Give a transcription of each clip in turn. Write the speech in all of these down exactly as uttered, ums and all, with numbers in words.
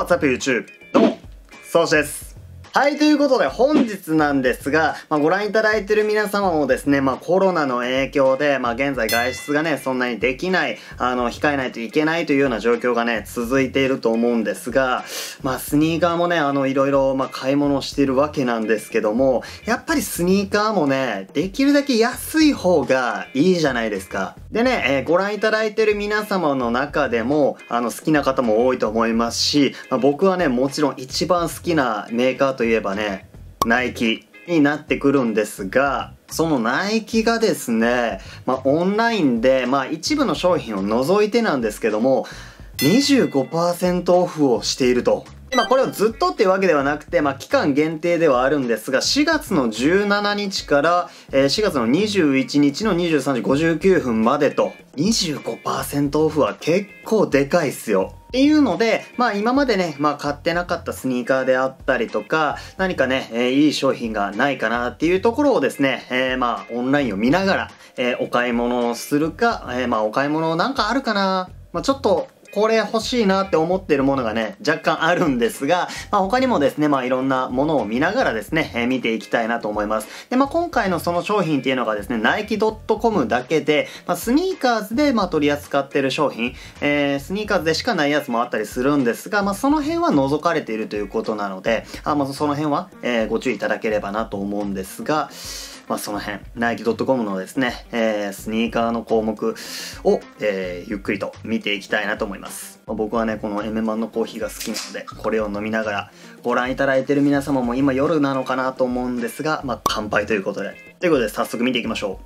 What's up YouTube? どうも、そうしです。はい、ということで本日なんですが、まあ、ご覧いただいている皆様もですね、まあ、コロナの影響で、まあ、現在外出がね、そんなにできない、あの、控えないといけないというような状況がね、続いていると思うんですが、まあ、スニーカーもね、あの、いろいろ、まあ、買い物しているわけなんですけども、やっぱりスニーカーもね、できるだけ安い方がいいじゃないですか。でね、えー、ご覧いただいている皆様の中でも、あの、好きな方も多いと思いますし、まあ、僕はね、もちろん一番好きなメーカーといえばね、ナイキになってくるんですが、そのナイキがですね、まあ、オンラインで、まあ、一部の商品を除いてなんですけども、にじゅうごパーセント オフをしていると。まあ、これをずっとっていうわけではなくて、まあ、期間限定ではあるんですが、しがつのじゅうしちにちから、えー、しがつのにじゅういちにちのにじゅうさんじごじゅうきゅうふんまでと、にじゅうごパーセント オフは結構でかいっすよ。っていうので、まあ今までね、まあ買ってなかったスニーカーであったりとか、何かね、えー、いい商品がないかなっていうところをですね、えー、まあオンラインを見ながら、えー、お買い物をするか、えー、まあお買い物なんかあるかな、まあちょっと、これ欲しいなって思ってるものがね、若干あるんですが、まあ他にもですね、まあいろんなものを見ながらですね、えー、見ていきたいなと思います。で、まあ今回のその商品っていうのがですね、ナイキドットコム だけで、まあスニーカーズでまあ取り扱ってる商品、えー、スニーカーズでしかないやつもあったりするんですが、まあその辺は除かれているということなので、あまあその辺は、えー、ご注意いただければなと思うんですが、まあその辺、ナイキドットコム のですね、えー、スニーカーの項目を、えー、ゆっくりと見ていきたいなと思います。まあ、僕はね、このエメマンのコーヒーが好きなので、これを飲みながらご覧いただいている皆様も今夜なのかなと思うんですが、まあ乾杯ということで。ということで早速見ていきましょ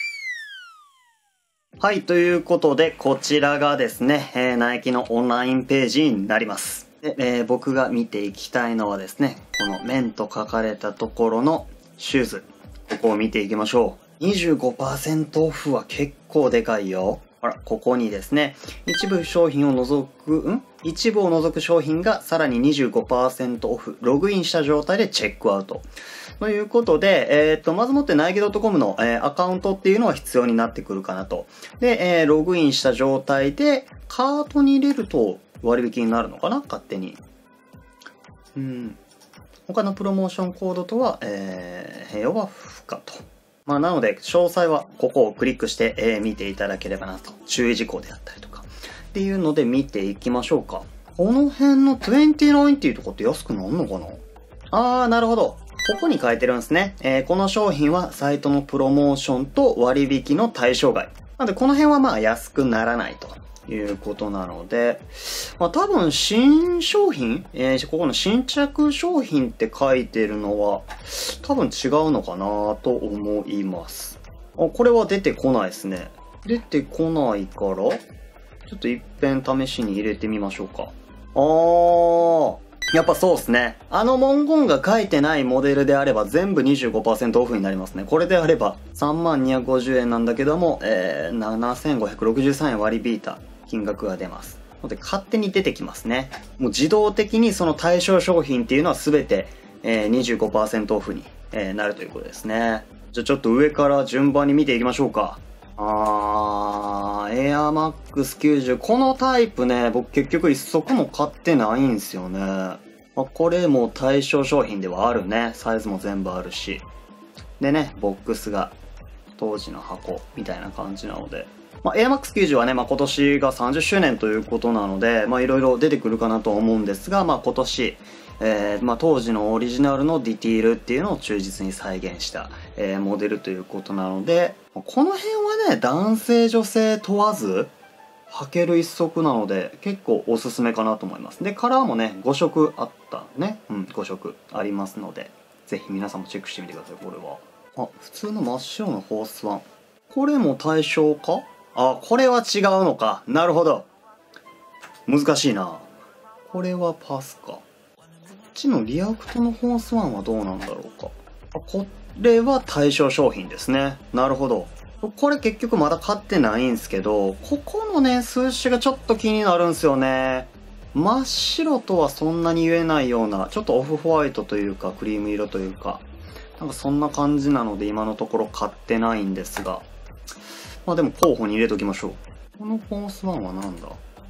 う。はい、ということで、こちらがですね、えー、ナイキのオンラインページになります。で、えー、僕が見ていきたいのはですね、このメンと書かれたところのシューズ。ここを見ていきましょう。にじゅうごパーセント オフは結構でかいよ。ほら、ここにですね、一部商品を除く、ん一部を除く商品がさらに にじゅうごパーセント オフ、ログインした状態でチェックアウト。ということで、えっと、まずもって ナイキドットコム の、えー、アカウントっていうのは必要になってくるかなと。で、えー、ログインした状態で、カートに入れると割引になるのかな勝手に。うん。他のプロモーションコードとは、えー、併用は不可と。まあ、なので、詳細はここをクリックして、えー、見ていただければなと。注意事項であったりとか。っていうので見ていきましょうか。この辺のにじゅうきゅうっていうとこって安くなんのかなあー、なるほど。ここに書いてるんですね。えー、この商品はサイトのプロモーションと割引の対象外。なので、この辺はまあ安くならないと。いうことなので、まあ多分新商品、えー、ここの新着商品って書いてるのは多分違うのかなと思います。あ、これは出てこないですね。出てこないから、ちょっと一遍試しに入れてみましょうか。あー。やっぱそうですね。あの文言が書いてないモデルであれば全部 にじゅうごパーセント オフになりますね。これであればさんまんにひゃくごじゅうえんなんだけども、えー、ななせんごひゃくろくじゅうさんえん割り引いた金額が出ます。ので勝手に出てきますね。もう自動的にその対象商品っていうのは全て、えー、にじゅうごパーセント オフに、えー、なるということですね。じゃあちょっと上から順番に見ていきましょうか。あー、エアマックスきゅうじゅう。このタイプね、僕結局一足も買ってないんですよね。まあ、これも対象商品ではあるね。サイズも全部あるし。でね、ボックスが当時の箱みたいな感じなので。まあ、エアマックスきゅうじゅう はね、まあ、今年がさんじゅっしゅうねんということなので、まあ、いろいろ出てくるかなと思うんですが、まあ、今年、えー、まあ、当時のオリジナルのディティールっていうのを忠実に再現した、えー、モデルということなので、この辺はね、男性女性問わず履ける一足なので、結構おすすめかなと思います。で、カラーもね、ごしょくあったね。うん、ごしょくありますので、ぜひ皆さんもチェックしてみてください、これは。あ、普通の真っ白のホースワン。これも対象か？あ、これは違うのか。なるほど。難しいな。これはパスか。こっちのリアクトのホースワンはどうなんだろうか。あ、これは対象商品ですね。なるほど。これ結局まだ買ってないんですけど、ここのね、数字がちょっと気になるんですよね。真っ白とはそんなに言えないような、ちょっとオフホワイトというか、クリーム色というか、なんかそんな感じなので今のところ買ってないんですが、まあでも候補に入れときましょう。このホースワンはなんだ？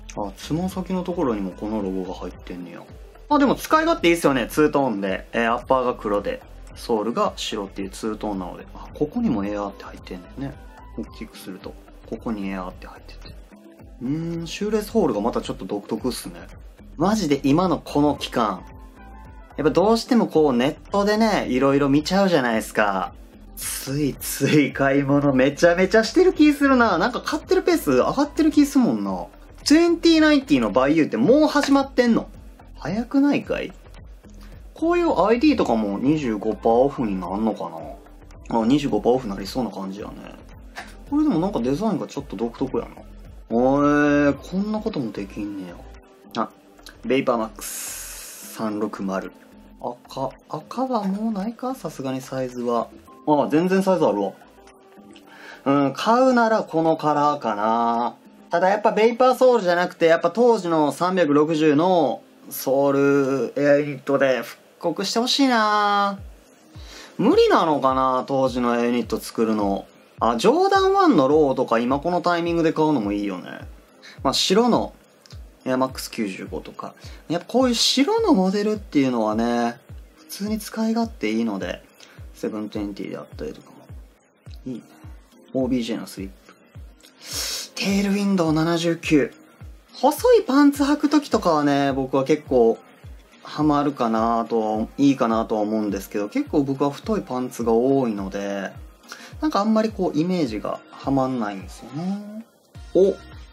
あ、つま先のところにもこのロゴが入ってんねや。あ、でも使い勝手いいっすよね。ツートーンで。えー、アッパーが黒で、ソールが白っていうツートーンなので。あ、ここにもエアーって入ってんだよね。大きくすると。ここにエアーって入ってて。うーん、シューレスホールがまたちょっと独特っすね。マジで今のこの期間。やっぱどうしてもこうネットでね、いろいろ見ちゃうじゃないですか。ついつい買い物めちゃめちゃしてる気するな。なんか買ってるペース上がってる気するもんな。にせんきゅうじゅうのバイユーってもう始まってんの？早くないかい？こういう アイディー とかも にじゅうごパーセント オフになんのかなあ、にじゅうごパーセント オフなりそうな感じやね。これでもなんかデザインがちょっと独特やな。おー、こんなこともできんねや。あ、ベイパーマックスさんろくまる。赤、赤はもうないか？さすがにサイズは。ああ、全然サイズあるわ。うん、買うならこのカラーかな。ただやっぱベイパーソールじゃなくて、やっぱ当時のさんびゃくろくじゅうのソールエアユニットで復刻してほしいな。無理なのかな、当時のエアユニット作るの。あ、ジョーダンワンのローとか今このタイミングで買うのもいいよね。まあ白のエアマックスきゅうじゅうごとか。やっぱこういう白のモデルっていうのはね、普通に使い勝手いいので、セブントゥエンティーであったりとかも。いいね。オービージェー のスリップ。テールウィンドウななじゅうきゅう。細いパンツ履くときとかはね、僕は結構ハマるかなと、いいかなとは思うんですけど、結構僕は太いパンツが多いので、なんかあんまりこうイメージがはまんないんですよね。お、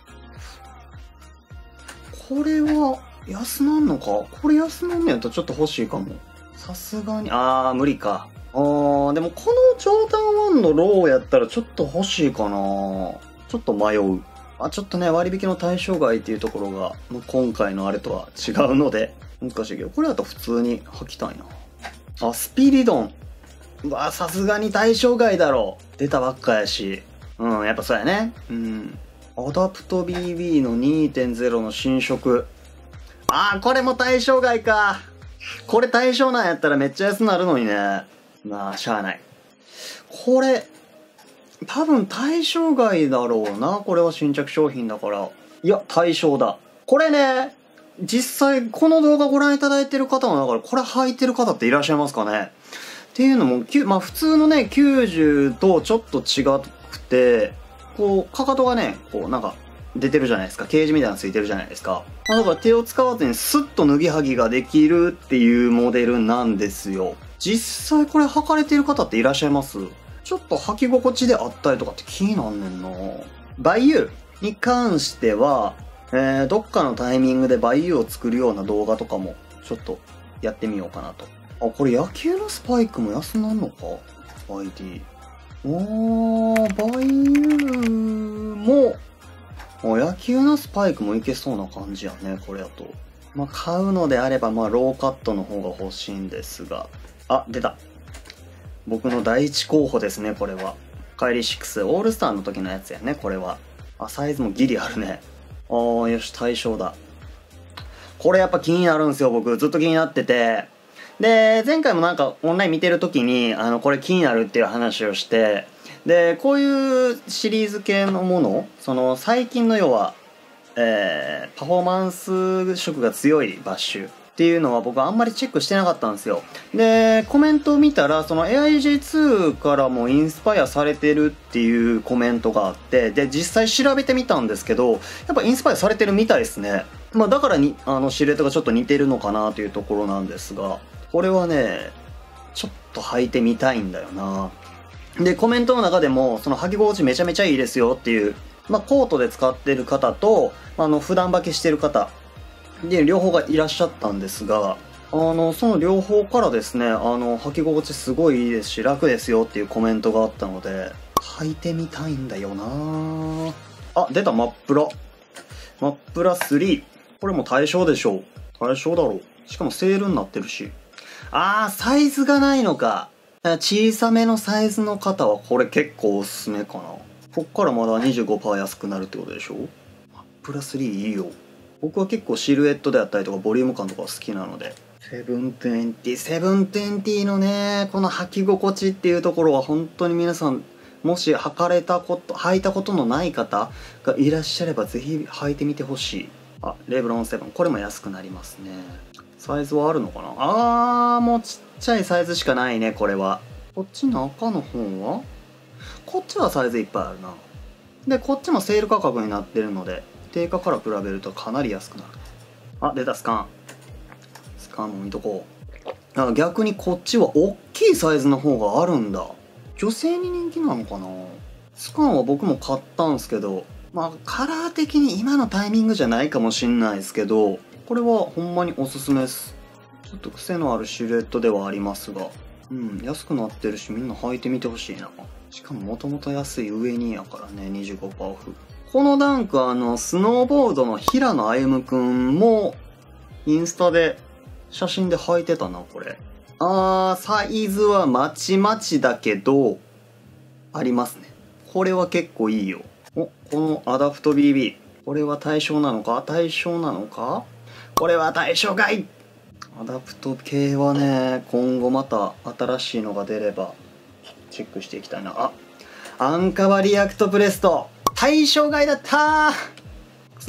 これは安なんのか？これ安なんのやったらちょっと欲しいかも。さすがに、あー無理か。あー、でもこのジョーダンワンのローやったらちょっと欲しいかな。ちょっと迷う。あ、ちょっとね、割引の対象外っていうところが、今回のあれとは違うので、難しいけど、これだと普通に履きたいな。あ、スピリドン。うわ、さすがに対象外だろう。出たばっかやし。うん、やっぱそうやね。うん。アダプト ビービー の にてんゼロ の新色。あー、これも対象外か。これ対象なんやったらめっちゃ安なるのにね。まあ、しゃあない。これ、多分対象外だろうな。これは新着商品だから。いや、対象だ。これね、実際この動画ご覧いただいてる方もだからこれ履いてる方っていらっしゃいますかねっていうのも、まあ普通のね、きゅうじゅうとちょっと違くて、こう、かかとがね、こうなんか出てるじゃないですか。ケージみたいなのついてるじゃないですか。だから手を使わずにスッと脱ぎはぎができるっていうモデルなんですよ。実際これ履かれてる方っていらっしゃいます？ちょっと履き心地であったりとかって気になんねんな。バイユーに関しては、えー、どっかのタイミングでバイユーを作るような動画とかもちょっとやってみようかなと。あ、これ野球のスパイクも安なんのか？ アイディー。おー、バイユーも、野球のスパイクもいけそうな感じやね、これやと。まあ、買うのであれば、まあ、ローカットの方が欲しいんですが。あ、出た。僕の第一候補ですね、これは。カイリーシックス、オールスターの時のやつやね、これは。あ、サイズもギリあるね。あー、よし、対象だ。これやっぱ気になるんですよ、僕。ずっと気になってて。で、前回もなんかオンライン見てる時に、あの、これ気になるっていう話をして、で、こういうシリーズ系のもの、その、最近の要は、えー、パフォーマンス色が強いバッシュっていうのは僕はあんまりチェックしてなかったんですよ。で、コメントを見たら、その エーアイジェーツー からもインスパイアされてるっていうコメントがあって、で、実際調べてみたんですけど、やっぱインスパイアされてるみたいですね。まあだからに、あの、シルエットがちょっと似てるのかなというところなんですが、これはね、ちょっと履いてみたいんだよな。で、コメントの中でも、その履き心地めちゃめちゃいいですよっていう、まあコートで使ってる方と、あの、普段履きしてる方、で、両方がいらっしゃったんですが、あの、その両方からですね、あの、履き心地すごいいいですし、楽ですよっていうコメントがあったので、履いてみたいんだよな。あ、出た、マップラ。マップラスリー。これも対象でしょう。対象だろう。しかもセールになってるし。あー、サイズがないのか。小さめのサイズの方はこれ結構おすすめかな。こっからまだ にじゅうごパーセント 安くなるってことでしょ。マップラスリーいいよ。僕は結構シルエットであったりとかボリューム感とか好きなので。セブントゥエンティー、セブントゥエンティーのね、この履き心地っていうところは本当に皆さん、もし履かれたこと、履いたことのない方がいらっしゃればぜひ履いてみてほしい。 あ、レブロンセブン。これも安くなりますね。サイズはあるのかな。あー、もうちっちゃいサイズしかないね、これは。こっちの赤の方はこっちはサイズいっぱいあるな。で、こっちもセール価格になってるので、定価から比べるとかなり安くなる。あ、出たスカン。スカンも見とこう。あ、逆にこっちは大きいサイズの方があるんだ。女性に人気なのかな。スカンは僕も買ったんすけど、まあカラー的に今のタイミングじゃないかもしんないですけど、これはほんまにおすすめです。ちょっと癖のあるシルエットではありますが、うん、安くなってるしみんな履いてみてほしいな。しかももともと安い上にやからね、にじゅうごパーセントオフ。このダンクあの、スノーボードの平野歩夢くんも、インスタで写真で履いてたな、これ。あー、サイズはまちまちだけど、ありますね。これは結構いいよ。お、このアダプト ビービー。これは対象なのか対象なのかこれは対象外。アダプト系はね、今後また新しいのが出れば、チェックしていきたいな。あ、アンカバリアクトプレスト。対象外だったー。そう、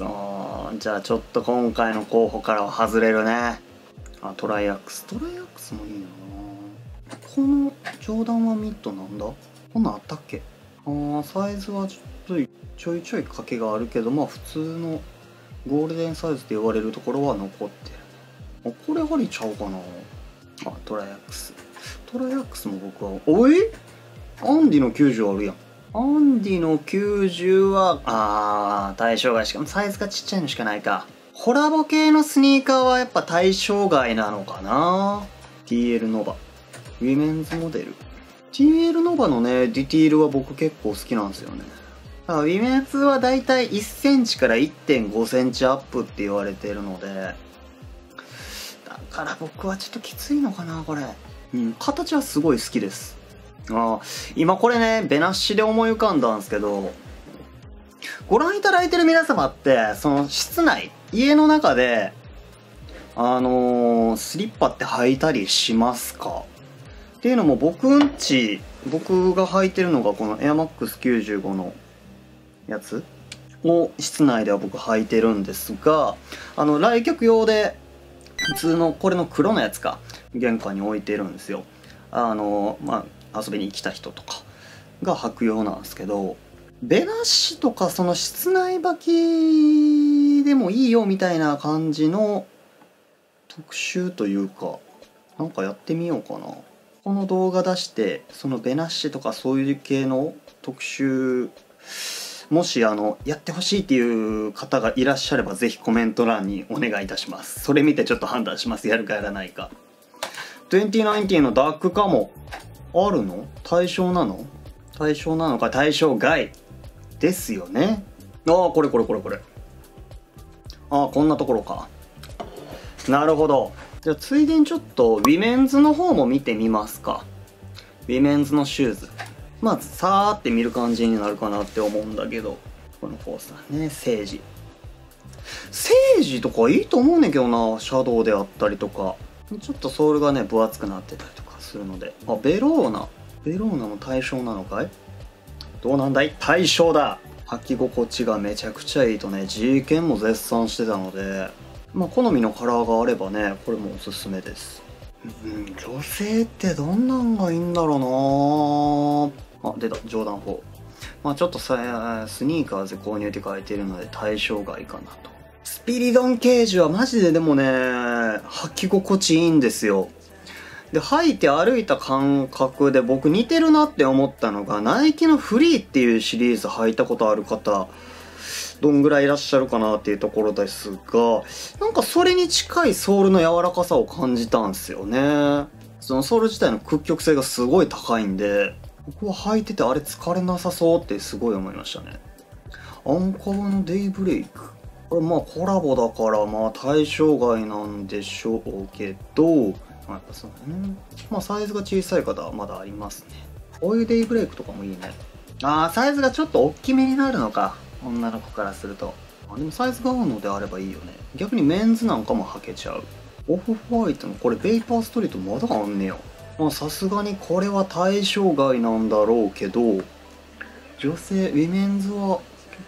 じゃあちょっと今回の候補からは外れるね。あ、トライアックス。トライアックスもいいよな。このジョーダンワンミッドなんだ。こんなんあったっけ。あー、サイズはちょっとちょいちょい賭けがあるけど、まあ普通のゴールデンサイズって言われるところは残ってる。あ、これありちゃうかな。あ、トライアックス。トライアックスも僕は、おいアンディのきゅうじゅうあるやん。アンディのきゅうじゅうは、あー、対象外。しかもサイズがちっちゃいのしかないか。コラボ系のスニーカーはやっぱ対象外なのかな。 ティーエル ノバ。ウィメンズモデル。ティーエル ノバのね、ディティールは僕結構好きなんですよね。だからウィメンズはだいたいいっセンチから いってんごセンチアップって言われてるので、だから僕はちょっときついのかな、これ。うん、形はすごい好きです。ああ、今これね、ベナッシで思い浮かんだんですけど、ご覧いただいてる皆様って、その室内、家の中で、あのー、スリッパって履いたりしますか？っていうのも僕んち、僕が履いてるのがこの エアマックスきゅうじゅうご のやつを室内では僕履いてるんですが、あの、来客用で、普通のこれの黒のやつか、玄関に置いてるんですよ。あの、まあ、遊びに来た人とかが履くようなんですけど、ベナッシとかその室内履きでもいいよみたいな感じの特集というか、なんかやってみようかな。この動画出してそのベナッシとかそういう系の特集、もしあのやってほしいっていう方がいらっしゃればぜひコメント欄にお願いいたします。それ見てちょっと判断します。やるかやらないか。にせんじゅうきゅうのダークカモあるの？対象なの？対象なのか対象外ですよね。ああ、これこれこれこれ。ああ、こんなところか。なるほど。じゃあついでにちょっとウィメンズの方も見てみますか。ウィメンズのシューズ。まずさーって見る感じになるかなって思うんだけど、このコースだね、セージ。セージとかいいと思うねんけどな、シャドウであったりとか。ちょっとソールがね、分厚くなってたりとかするので。あ、ベローナ。ベローナも対象なのかい？どうなんだい？対象だ！履き心地がめちゃくちゃいいとね、ジーケンも絶賛してたので、まあ好みのカラーがあればね、これもおすすめです。うん、女性ってどんなんがいいんだろうな。あ、出た、ジョーダンフォー。まあちょっとさ、スニーカーズで購入って書いてるので対象外かなと。スピリドンケージはマジででもね、履き心地いいんですよ。で、履いて歩いた感覚で僕似てるなって思ったのが、ナイキのフリーっていうシリーズ履いたことある方、どんぐらいいらっしゃるかなっていうところですが、なんかそれに近いソールの柔らかさを感じたんですよね。そのソール自体の屈曲性がすごい高いんで、僕は履いててあれ疲れなさそうってすごい思いましたね。アンカバのデイブレイク。これまあコラボだからまあ対象外なんでしょうけど、まあ、やっぱそうだね。まあサイズが小さい方はまだありますね。こういうデイブレイクとかもいいね。ああ、サイズがちょっと大きめになるのか。女の子からすると。あ、でもサイズが合うのであればいいよね。逆にメンズなんかも履けちゃう。オフホワイトのこれベイパーストリートまだあんねや。まあさすがにこれは対象外なんだろうけど、女性、ウィメンズは結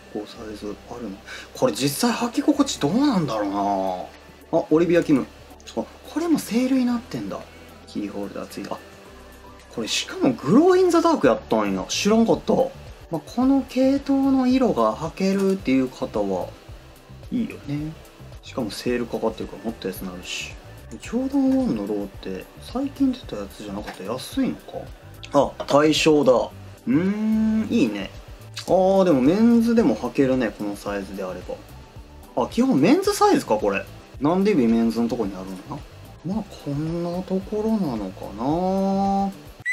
構サイズあるの。これ実際履き心地どうなんだろうな。あ、オリビア・キム。あ、これもセールになってんだ。キーホルダーついた。あ、これしかもグローインザダークやったんや。知らんかった。まあ、この系統の色が履けるっていう方はいいよね。しかもセールかかってるからもっと安くなるし。ジョーダンワンのローって最近出たやつじゃなかったら安いのか。あ、対象だ。うーん、いいね。あー、でもメンズでも履けるね、このサイズであれば。あ、基本メンズサイズか、これ。なんで指メンズのとこにあるんだ。まあ、こんなところなのかな。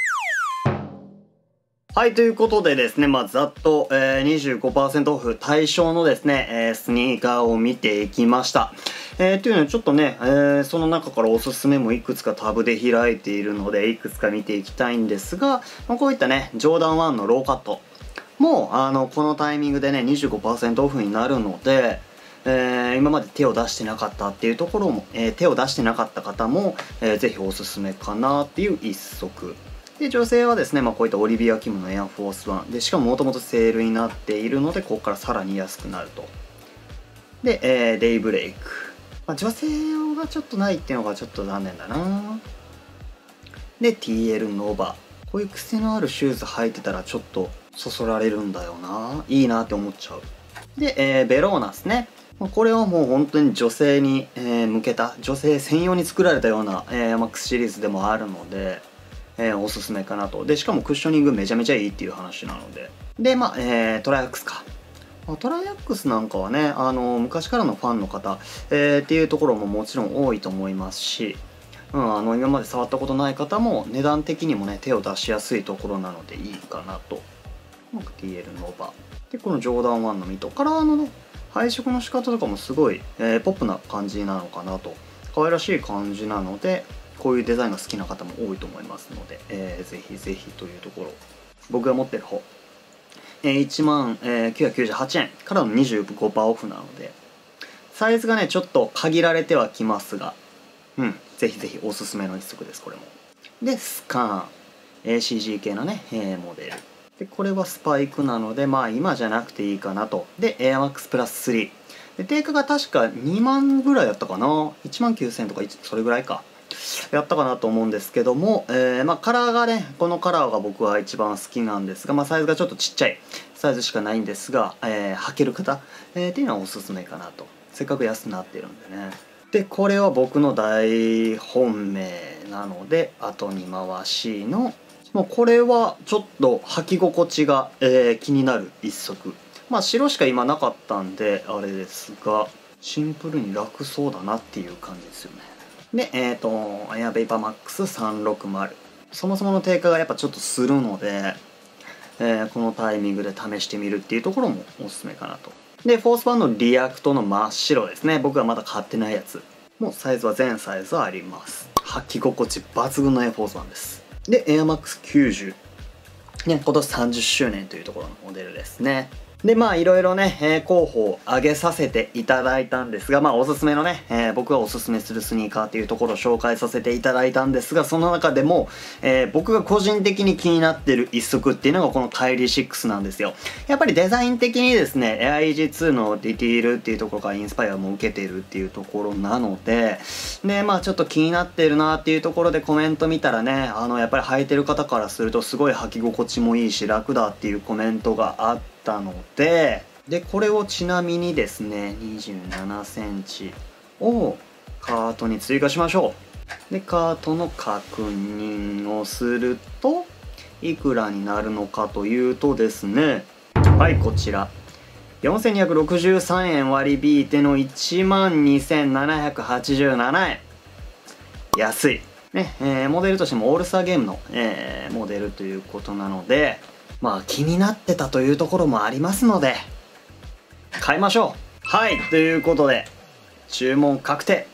はい、ということでですね、まあ、ざっと、えー、にじゅうごパーセントオフ対象のですね、えー、スニーカーを見ていきました。えー、というのはちょっとね、えー、その中からおすすめもいくつかタブで開いているので、いくつか見ていきたいんですが、まあ、こういったね、ジョーダンワンのローカットも、あの、このタイミングでね、にじゅうごパーセントオフになるので、えー、今まで手を出してなかったっていうところも、えー、手を出してなかった方も、えー、ぜひおすすめかなっていう一足。で、女性はですね、まあ、こういったオリビア・キムのエアフォースワンで、しかももともとセールになっているので、ここからさらに安くなると。で、えー、デイブレイク、まあ、女性用がちょっとないっていうのがちょっと残念だな。で ティーエル ノバ、こういう癖のあるシューズ履いてたらちょっとそそられるんだよな、いいなって思っちゃう。で、えー、ベローナですね。これはもう本当に女性に、えー、向けた、女性専用に作られたような、えー、マックスシリーズでもあるので、えー、おすすめかなと。で、しかもクッショニングめちゃめちゃいいっていう話なので。で、まあ、えー、トライアックスか。まあ、トライアックスなんかはね、あの、昔からのファンの方、えー、っていうところももちろん多いと思いますし、うん、あの、今まで触ったことない方も値段的にもね、手を出しやすいところなのでいいかなと。ティーエル ノバ。で、このジョーダンワンのミト。カラーのね、配色の仕方とかもすごい、えー、ポップな感じなのかなと。可愛らしい感じなので、こういうデザインが好きな方も多いと思いますので、えー、ぜひぜひというところ。僕が持ってる方、えー、いちまんきゅうひゃくきゅうじゅうはちえんからの にじゅうごパーセント オフなので、サイズがねちょっと限られてはきますが、うん、ぜひぜひおすすめの一足です。これもで、スカーン エーシージー 系のね、えー、モデルで、これはスパイクなので、まあ今じゃなくていいかなと。で エアマックスプラススリーで、定価が確かにまんぐらいやったかな、いちまんきゅうせんとかそれぐらいかやったかなと思うんですけども、えー、まあカラーがね、このカラーが僕は一番好きなんですが、まあサイズがちょっとちっちゃいサイズしかないんですが、えー、履ける方、えー、っていうのはおすすめかなと。せっかく安くなってるんでね。で、これは僕の大本命なので、後に回しの、もうこれはちょっと履き心地が、えー、気になる一足。まあ白しか今なかったんであれですが、シンプルに楽そうだなっていう感じですよね。で、えっ、ー、と、エアベイパーマックスさんびゃくろくじゅう。そもそもの定価がやっぱちょっとするので、えー、このタイミングで試してみるっていうところもおすすめかなと。で、フォースバンドのリアクトの真っ白ですね。僕がまだ買ってないやつ。もうサイズは全サイズあります。履き心地抜群のエアフォースバンです。で、エアマックスきゅうじゅう。ね、今年さんじゅっしゅうねんというところのモデルですね。で、まあいろいろね、えー、候補を挙げさせていただいたんですが、まあおすすめのね、えー、僕がおすすめするスニーカーっていうところを紹介させていただいたんですが、その中でも、えー、僕が個人的に気になってる一足っていうのがこのカイリーシックスなんですよ。やっぱりデザイン的にですね、エアイージーツー のディティールっていうところからインスパイアも受けているっていうところなので、で、まあちょっと気になってるなっていうところでコメント見たらね、あの、やっぱり履いてる方からするとすごい履き心地もいいし楽だっていうコメントがあったので、で、これをちなみにですね、にじゅうななセンチをカートに追加しましょう。で、カートの確認をすると、いくらになるのかというとですね、はい、こちら。よんせんにひゃくろくじゅうさんえん割り引いての いちまんにせんななひゃくはちじゅうななえん。安い。ね、えー、モデルとしてもオールスターゲームの、えー、モデルということなので、まあ気になってたというところもありますので、買いましょう。はい、ということで注文確定。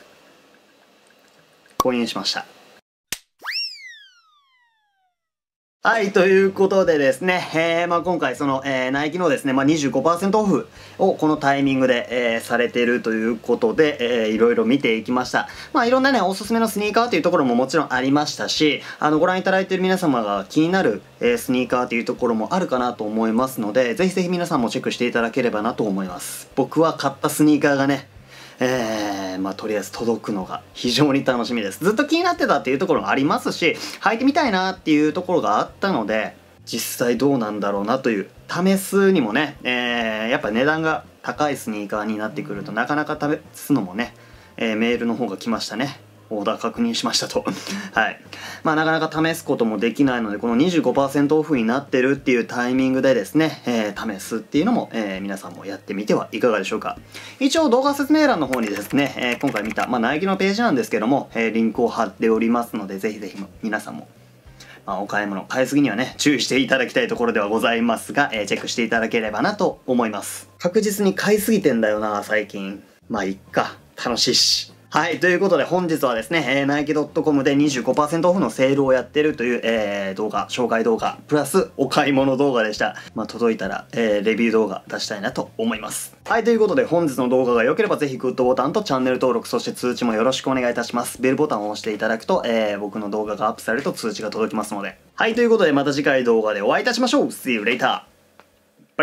購入しました。 はい、ということでですね、えー、まあ今回その、えー、ナイキのですね、まあ、にじゅうごパーセントオフをこのタイミングで、えー、されているということで、えー、いろいろ見ていきました。まあいろんなね、おすすめのスニーカーというところももちろんありましたし、あの、ご覧いただいている皆様が気になる、えー、スニーカーというところもあるかなと思いますので、ぜひぜひ皆さんもチェックしていただければなと思います。僕は買ったスニーカーがね、えー、まあとりあえず届くのが非常に楽しみです。ずっと気になってたっていうところがありますし、履いてみたいなっていうところがあったので、実際どうなんだろうなという、試すにもね、えー、やっぱ値段が高いスニーカーになってくるとなかなか試すのもね、えー、メールの方が来ましたね。オーダー確認しましたと。はい。まあなかなか試すこともできないので、この にじゅうごパーセント オフになってるっていうタイミングでですね、えー、試すっていうのも、えー、皆さんもやってみてはいかがでしょうか。一応動画説明欄の方にですね、えー、今回見た、まあナイキのページなんですけども、えー、リンクを貼っておりますので、ぜひぜひ皆さんも、まあお買い物、買いすぎにはね、注意していただきたいところではございますが、えー、チェックしていただければなと思います。確実に買いすぎてんだよな、最近。まあいっか。楽しいし。はい。ということで本日はですね、えー、ナイキドットコム で にじゅうごパーセント オフのセールをやってるという、えー、動画、紹介動画、プラスお買い物動画でした。まあ、届いたら、えー、レビュー動画出したいなと思います。はい。ということで本日の動画が良ければぜひグッドボタンとチャンネル登録、そして通知もよろしくお願いいたします。ベルボタンを押していただくと、えー、僕の動画がアップされると通知が届きますので。はい。ということでまた次回動画でお会いいたしましょう。See you later! バイ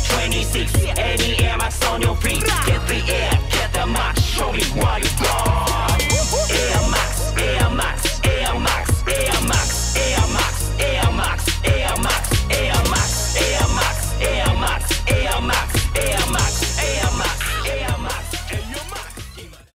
バイ。Show me why you wrong.